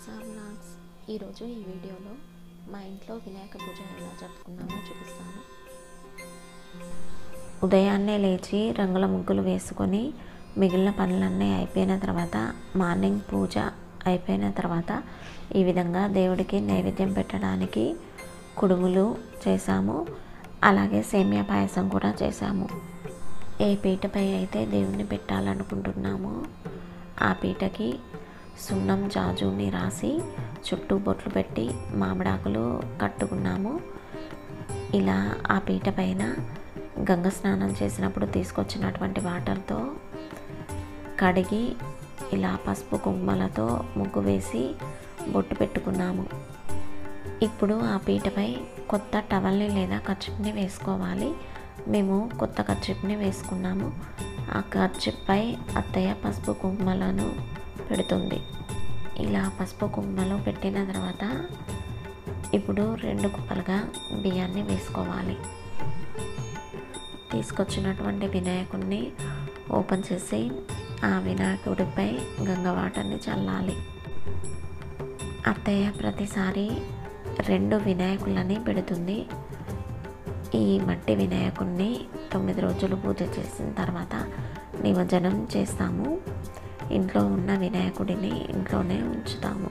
Trisha vlogs. ఈరోజు ఈ వీడియోలో మా ఇంట్లో వినాయక పూజ ఎలా జరుపుకున్నామో చూపిస్తాను. ఉదయాన్నే లేచి రంగుల ముగ్గులు వేసుకొని మిగిలిన పనులన్నీ అయిపోయిన తర్వాత మార్నింగ్ పూజ అయిపోయిన తర్వాత ఈ విధంగా దేవుడికి నైవేద్యం పెట్టడానికి కుడుములు చేసాము. అలాగే సేమియా పాయసం కూడా చేసాము. ఏ పీటపై అయితే దేవుణ్ణి పెట్టాలనుకుంటున్నామో ఆ పీటకి సున్నం జాజుని రాసి చుట్టూ బొట్లు పెట్టి మామిడాకులు కట్టుకున్నాము. ఇలా ఆ పీట పైన గంగ స్నానం చేసినప్పుడు తీసుకొచ్చినటువంటి వాటర్తో కడిగి ఇలా పసుపు కుంకుమలతో ముగ్గు వేసి బొట్టు పెట్టుకున్నాము. ఇప్పుడు ఆ పీటపై కొత్త టవల్ని లేదా కర్చీఫ్ని వేసుకోవాలి. మేము కొత్త కర్చీఫ్ని వేసుకున్నాము. ఆ కర్చీఫ్పై అత్తయ్య పసుపు కుంకుమలను పెడుతుంది. ఇలా పసుపు కుంకుమలు పెట్టిన తర్వాత ఇప్పుడు 2 కుప్పలుగా బియ్యాన్ని వేసుకోవాలి. తీసుకొచ్చినటువంటి వినాయకుడిని ఓపెన్ చేసి ఆ వినాయకుడిపై గంగ వాటర్ని చల్లాలి. అత్తయ్య ప్రతిసారి 2 వినాయకులని పెడుతుంది. ఈ మట్టి వినాయకుడిని 9 రోజులు పూజ చేసిన తర్వాత నిమజ్జనం చేస్తాము. ఇంట్లో ఉన్న వినాయకుడిని ఇంట్లోనే ఉంచుతాము.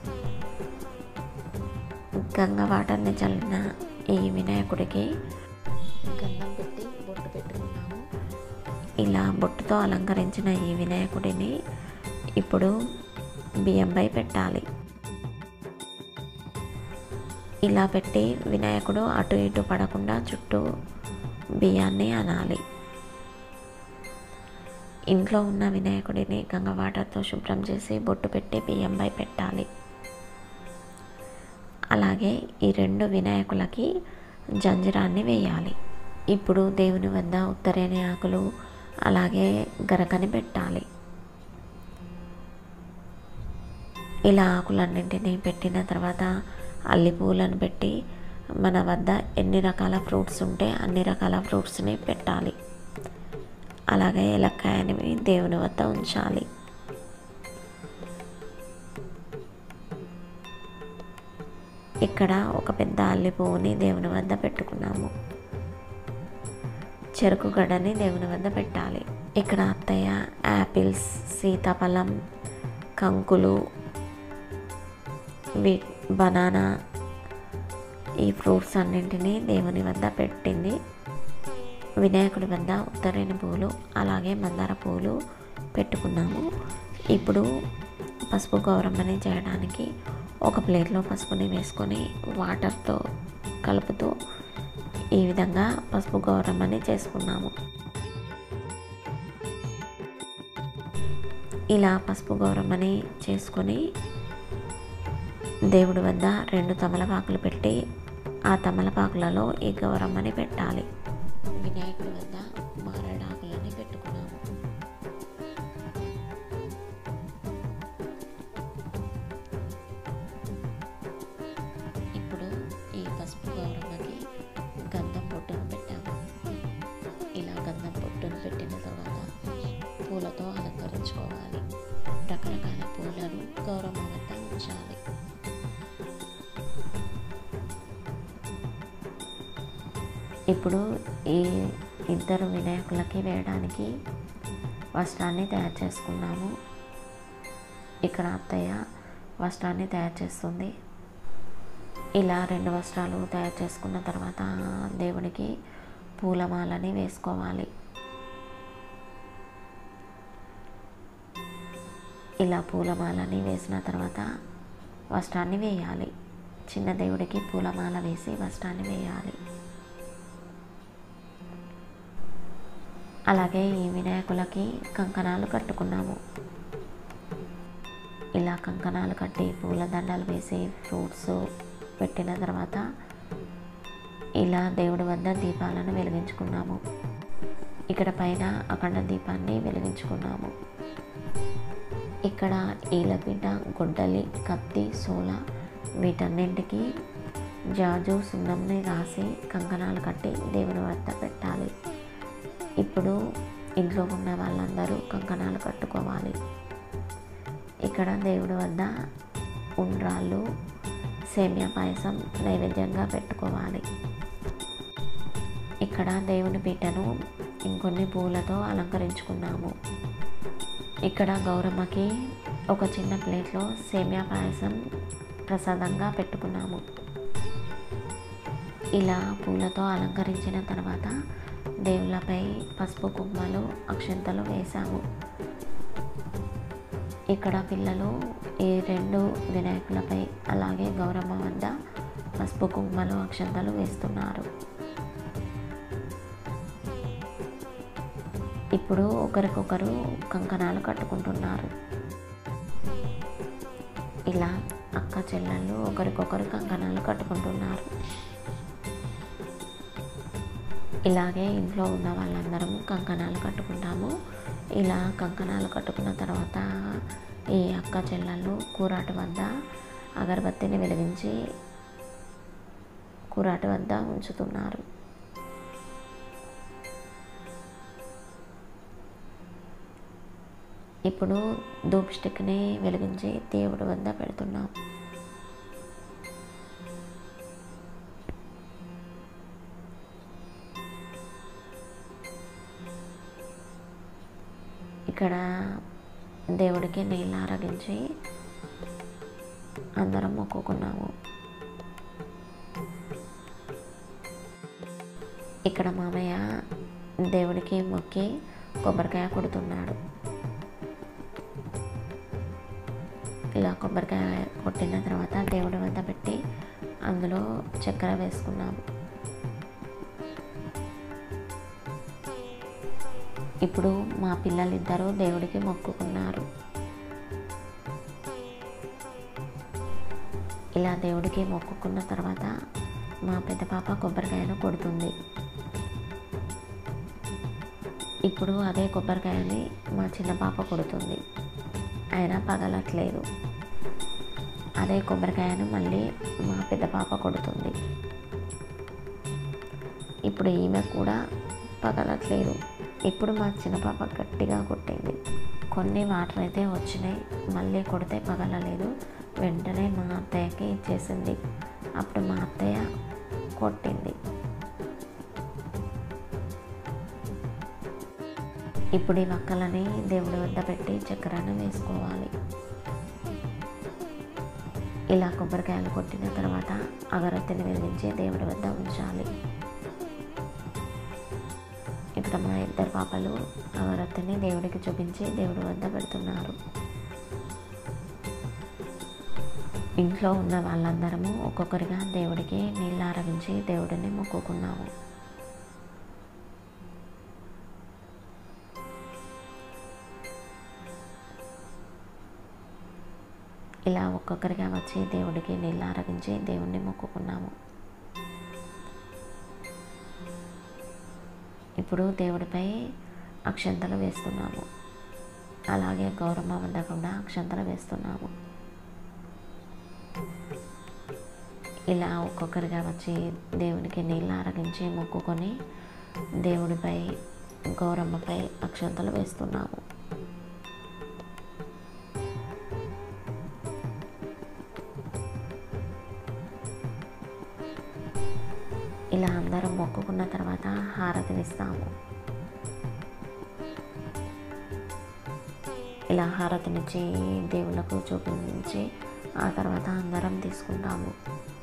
గంగ వాటర్ని చల్లిన ఈ వినాయకుడికి గంధం పెట్టి బొట్టు పెట్టుకున్నాము. ఇలా బొట్టుతో అలంకరించిన ఈ వినాయకుడిని ఇప్పుడు బియ్యంపై పెట్టాలి. ఇలా పెట్టి వినాయకుడు అటు ఇటు పడకుండా చుట్టూ బియ్యాన్ని అనాలి. ఇంట్లో ఉన్న వినాయకుడిని గంగ వాటర్తో శుభ్రం చేసి బొట్టు పెట్టి బియ్యంపై పెట్టాలి. అలాగే ఈ 2 వినాయకులకి జంజిరాన్ని వేయాలి. ఇప్పుడు దేవుని వద్ద ఉత్తరేణి ఆకులు అలాగే గరకని పెట్టాలి. ఇలా ఆకులన్నింటినీ పెట్టిన తర్వాత అల్లి పూలను పెట్టి మన వద్ద ఎన్ని రకాల ఫ్రూట్స్ ఉంటే అన్ని రకాల ఫ్రూట్స్ని పెట్టాలి. అలాగే ఏలక్కాయని దేవుని వద్ద ఉంచాలి. ఇక్కడ ఒక పెద్ద అల్లి పువ్వుని దేవుని వద్ద పెట్టుకున్నాము. చెరుకు గడ్డని దేవుని వద్ద పెట్టాలి. ఇక్కడ అత్తయ్య యాపిల్స్, సీతాఫలం, కంకులు, బనానా ఈ ఫ్రూట్స్ అన్నింటినీ దేవుని వద్ద పెట్టింది. వినాయకుడి వద్ద ఉత్తరేణి పువ్వులు అలాగే మందార పువ్వులు పెట్టుకున్నాము. ఇప్పుడు పసుపు గౌరమ్మని చేయడానికి ఒక ప్లేట్లో పసుపుని వేసుకొని వాటర్తో కలుపుతూ ఈ విధంగా పసుపు గౌరమ్మని చేసుకున్నాము. ఇలా పసుపు గౌరమ్మని చేసుకొని దేవుడి వద్ద 2 తమలపాకులు పెట్టి ఆ తమలపాకులలో ఈ గౌరమ్మని పెట్టాలి. వినాయకుడి వద్ద మారేడాకులని పెట్టుకున్నాము. ఇప్పుడు ఈ పసుపు గౌరమ్మకి గంధం బొట్టును పెట్టాము. ఇలా గంధం బొట్టును పెట్టిన తర్వాత పూలతో అలంకరించుకోవాలి. రకరకాల పూలను గౌరమ్మ వద్ద ఉంచాలి. ఇప్పుడు ఈ 2 వినాయకులకి వేయడానికి వస్త్రాన్ని తయారు చేసుకున్నాము. ఇక్కడ అత్తయ్య వస్త్రాన్ని తయారు చేస్తుంది. ఇలా 2 వస్త్రాలు తయారు చేసుకున్న తర్వాత దేవుడికి పూలమాలని వేసుకోవాలి. ఇలా పూలమాలని వేసిన తర్వాత వస్త్రాన్ని వేయాలి. చిన్న దేవుడికి పూలమాల వేసి వస్త్రాన్ని వేయాలి. అలాగే ఈ వినాయకులకి కంకణాలు కట్టుకున్నాము. ఇలా కంకణాలు కట్టి పూలదండలు వేసి ఫ్రూట్స్ పెట్టిన తర్వాత ఇలా దేవుడి వద్ద దీపాలను వెలిగించుకున్నాము. ఇక్కడ పైన అఖండ దీపాన్ని వెలిగించుకున్నాము. ఇక్కడ ఈలపీట, గొడ్డలి, కత్తి, సోల వీటన్నింటికి జాజు సున్నంని రాసి కంకణాలు కట్టి దేవుని వద్ద పెట్టాలి. ఇప్పుడు ఇంట్లో ఉన్న వాళ్ళందరూ కంకణాలు కట్టుకోవాలి. ఇక్కడ దేవుడి వద్ద ఉండ్రాళ్ళు, సేమియా పాయసం నైవేద్యంగా పెట్టుకోవాలి. ఇక్కడ దేవుని పీటను ఇంకొన్ని పూలతో అలంకరించుకున్నాము. ఇక్కడ గౌరమ్మకి ఒక చిన్న ప్లేట్లో సేమియా పాయసం ప్రసాదంగా పెట్టుకున్నాము. ఇలా పూలతో అలంకరించిన తర్వాత దేవుళ్ళపై పసుపు కుంకుమలు అక్షంతలు వేశాము. ఇక్కడ పిల్లలు ఈ 2 వినాయకులపై అలాగే గౌరమ్మ వద్ద పసుపు కుంకుమలు అక్షంతలు వేస్తున్నారు. ఇప్పుడు ఒకరికొకరు కంకణాలు కట్టుకుంటున్నారు. ఇలా అక్క చెల్లెళ్ళు ఒకరికొకరు కంకణాలు కట్టుకుంటున్నారు. ఇలాగే ఇంట్లో ఉన్న వాళ్ళందరం కంకణాలు కట్టుకుంటాము. ఇలా కంకణాలు కట్టుకున్న తర్వాత ఈ అక్క చెల్లెళ్ళు కూరాటు వద్ద అగరబత్తిని వెలిగించి కూరాటు వద్ద ఉంచుతున్నారు. ఇప్పుడు ధూప్ స్టిక్ని వెలిగించి దేవుడి వద్ద పెడుతున్నాం. ఇక్కడ దేవుడికి నీళ్ళు ఆరగించి అందరం మొక్కుకున్నాము. ఇక్కడ మామయ్య దేవుడికి మొక్కి కొబ్బరికాయ కొడుతున్నాడు. ఇలా కొబ్బరికాయ కొట్టిన తర్వాత దేవుడి వద్ద పెట్టి అందులో చక్కెర వేసుకున్నాము. ఇప్పుడు మా పిల్లలిద్దరూ దేవుడికి మొక్కుకున్నారు. ఇలా దేవుడికి మొక్కుకున్న తర్వాత మా పెద్ద పాప కొబ్బరికాయను కొడుతుంది. ఇప్పుడు అదే కొబ్బరికాయని మా చిన్న పాప కొడుతుంది, అయినా పగలట్లేదు. అదే కొబ్బరికాయను మళ్ళీ మా పెద్ద పాప కొడుతుంది. ఇప్పుడు ఈమె కూడా పగలట్లేదు. ఇప్పుడు మా చిన్న పాప గట్టిగా కొట్టింది. కొన్ని వాటర్ అయితే వచ్చినాయి, మళ్ళీ కొడితే పగలలేదు. వెంటనే మా అత్తయ్యకి ఇచ్చేసింది. అప్పుడు మా అత్తయ్య కొట్టింది. ఇప్పుడు ఈ వక్కలని దేవుడి వద్ద పెట్టి చక్కెరను వేసుకోవాలి. ఇలా కొబ్బరికాయలు కొట్టిన తర్వాత అగరత్తిని వెలిగించి దేవుడి వద్ద ఉంచాలి. ఇక్కడ మా ఇద్దరు పాపలు అగరత్తిని దేవుడికి చూపించి దేవుడి వద్ద పెడుతున్నారు. ఇంట్లో ఉన్న వాళ్ళందరము ఒక్కొక్కరిగా దేవుడికి నీళ్ళు ఆరగించి దేవుడిని మొక్కుకున్నాము. ఇలా ఒక్కొక్కరిగా వచ్చి దేవుడికి నీళ్ళు ఆరగించి దేవుణ్ణి మొక్కుకున్నాము. ఇప్పుడు దేవుడిపై అక్షంతలు వేస్తున్నాము. అలాగే గౌరమ్మ వద్ద కూడా అక్షంతలు వేస్తున్నాము. ఇలా ఒక్కొక్కరిగా వచ్చి దేవునికి నీళ్ళు ఆరగించి మొక్కుకొని దేవుడిపై గౌరమ్మపై అక్షంతలు వేస్తున్నాము. ఇలా అందరం మొక్కుకున్న తర్వాత హారతినిస్తాము. ఇలా హారతినిచ్చి దేవుళ్ళకు చూపించి ఆ తర్వాత అందరం తీసుకుంటాము.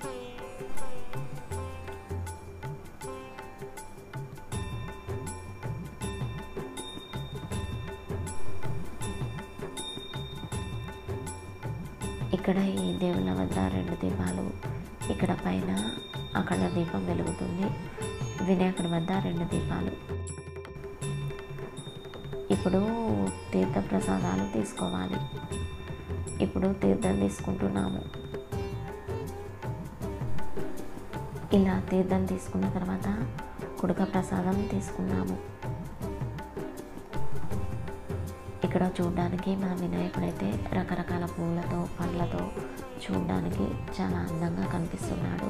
ఇక్కడ ఈ దేవుళ్ళ వద్ద 2 దీపాలు, ఇక్కడ పైన అఖండ దీపం వెలుగుతుంది. వినాయకుడి వద్ద 2 దీపాలు. ఇప్పుడు తీర్థ ప్రసాదాలు తీసుకోవాలి. ఇప్పుడు తీర్థం తీసుకుంటున్నాము. ఇలా తీర్థం తీసుకున్న తర్వాత కుడక ప్రసాదం తీసుకున్నాము. ఇక్కడ చూడడానికి మా వినాయకుడైతే రకరకాల పూలతో పండ్లతో చూడడానికి చాలా అందంగా కనిపిస్తున్నాడు.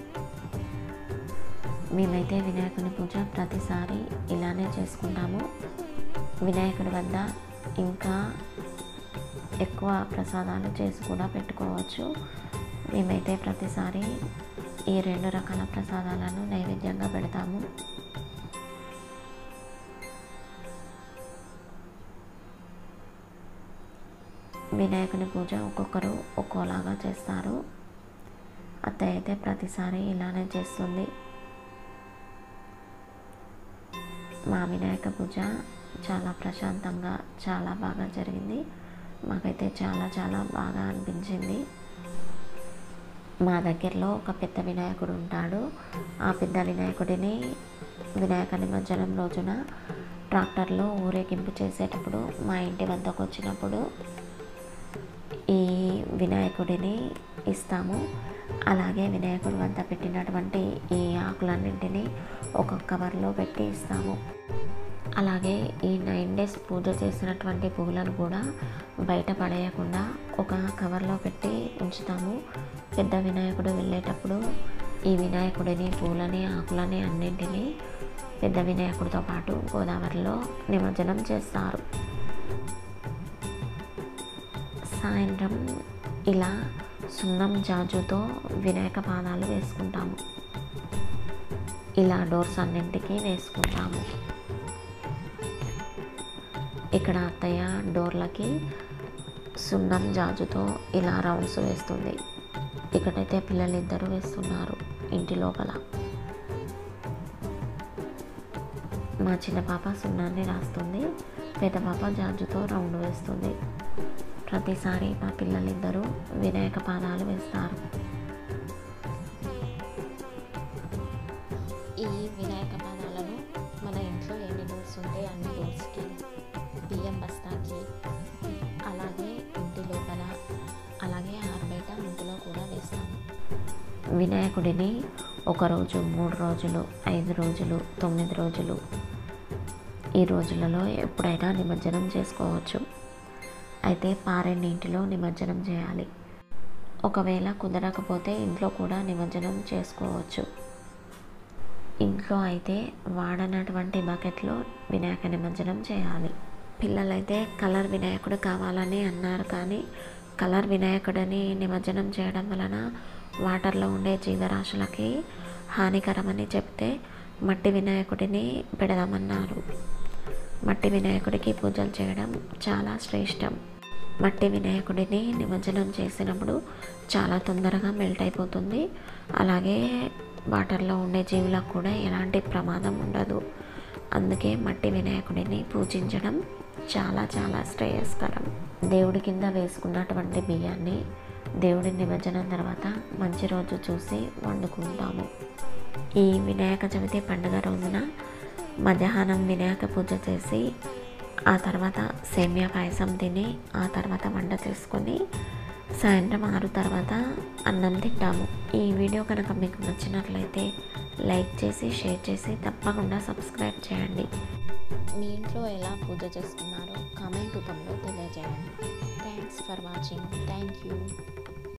మేమైతే వినాయకుని పూజ ప్రతిసారి ఇలానే చేసుకుంటాము. వినాయకుడి వద్ద ఇంకా ఎక్కువ ప్రసాదాలు చేసి కూడా పెట్టుకోవచ్చు. మేమైతే ప్రతిసారి ఈ 2 రకాల ప్రసాదాలను నైవేద్యంగా పెడతాము. వినాయకుని పూజ ఒక్కొక్కరు ఒక్కోలాగా చేస్తారు. అత్తయ్య అయితే ప్రతిసారి ఇలానే చేస్తుంది. మా వినాయక పూజ చాలా ప్రశాంతంగా చాలా బాగా జరిగింది. మాకైతే చాలా బాగా అనిపించింది. మా దగ్గరలో ఒక పెద్ద వినాయకుడు ఉంటాడు. ఆ పెద్ద వినాయకుడిని వినాయక నిమజ్జనం రోజున ట్రాక్టర్లో ఊరేగింపు చేసేటప్పుడు మా ఇంటి వద్దకు వచ్చినప్పుడు ఈ వినాయకుడిని ఇస్తాము. అలాగే వినాయకుడి వద్ద పెట్టినటువంటి ఈ ఆకులన్నింటినీ ఒక కవర్లో పెట్టి ఇస్తాము. అలాగే ఈ 9 days పూజ చేసినటువంటి పువ్వులను కూడా బయట పడేయకుండా ఒక కవర్లో పెట్టి ఉంచుతాము. పెద్ద వినాయకుడు వెళ్ళేటప్పుడు ఈ వినాయకుడిని పూలని ఆకులని అన్నింటినీ పెద్ద వినాయకుడితో పాటు గోదావరిలో నిమజ్జనం చేస్తారు. సాయంత్రం ఇలా సున్నం జాజుతో వినాయక పాదాలు వేసుకుంటాము. ఇలా డోర్స్ అన్నింటికి వేసుకుంటాము. ఇక్కడ అత్తయ్య డోర్లకి సున్నం జాజుతో ఇలా రౌండ్స్ వేస్తుంది. ఇక్కడైతే పిల్లలిద్దరూ వేస్తున్నారు ఇంటి లోపల. మా చిన్న పాప సున్నాన్ని రాస్తుంది, పెద్ద పాప జాజుతో రౌండ్ వేస్తుంది. ప్రతిసారి మా పిల్లలిద్దరూ వినాయక పాదాలు వేస్తారు. ఈ వినాయక పాదాలను మన ఇంట్లో ఎన్ని డోర్స్ ఉంటే అన్ని డోర్స్కి, బియ్యం బస్తాకి, అలాగే ఇంటి లోపల, అలాగే ఆరుబయట ఇంటిలో కూడా వేస్తాము. వినాయకుడిని 1 రోజు, 3 రోజులు, 5 రోజులు, 9 రోజులు ఈ రోజులలో ఎప్పుడైనా నిమజ్జనం చేసుకోవచ్చు. అయితే పారే నీటిలో నిమజ్జనం చేయాలి. ఒకవేళ కుదరకపోతే ఇంట్లో కూడా నిమజ్జనం చేసుకోవచ్చు. ఇంట్లో అయితే వాడనటువంటి బకెట్లో వినాయక నిమజ్జనం చేయాలి. పిల్లలైతే కలర్ వినాయకుడు కావాలని అన్నారు, కానీ కలర్ వినాయకుడిని నిమజ్జనం చేయడం వలన వాటర్లో ఉండే జీవరాశులకి హానికరమని చెప్తే మట్టి వినాయకుడిని పెడదామన్నారు. మట్టి వినాయకుడికి పూజలు చేయడం చాలా శ్రేష్టం. మట్టి వినాయకుడిని నిమజ్జనం చేసినప్పుడు చాలా తొందరగా మెల్ట్ అయిపోతుంది. అలాగే వాటర్లో ఉండే జీవులకు కూడా ఎలాంటి ప్రమాదం ఉండదు. అందుకే మట్టి వినాయకుడిని పూజించడం చాలా శ్రేయస్కరం. దేవుడి కింద వేసుకున్నటువంటి బియ్యాన్ని దేవుడి నిమజ్జనం తర్వాత మంచి రోజు చూసి వండుకుంటాము. ఈ వినాయక చవితి పండుగ రోజున మధ్యాహ్నం వినాయక పూజ చేసి ఆ తర్వాత సేమియా పాయసం తిని ఆ తర్వాత వంట చేసుకొని సాయంత్రం 6 తర్వాత అన్నం తింటాము. ఈ వీడియో కనుక మీకు నచ్చినట్లయితే లైక్ చేసి షేర్ చేసి తప్పకుండా సబ్స్క్రైబ్ చేయండి. మీ ఇంట్లో ఎలా పూజ చేసుకున్నారో కామెంట్ రూపంలో తెలియజేయండి. Thanks for watching. Thank you.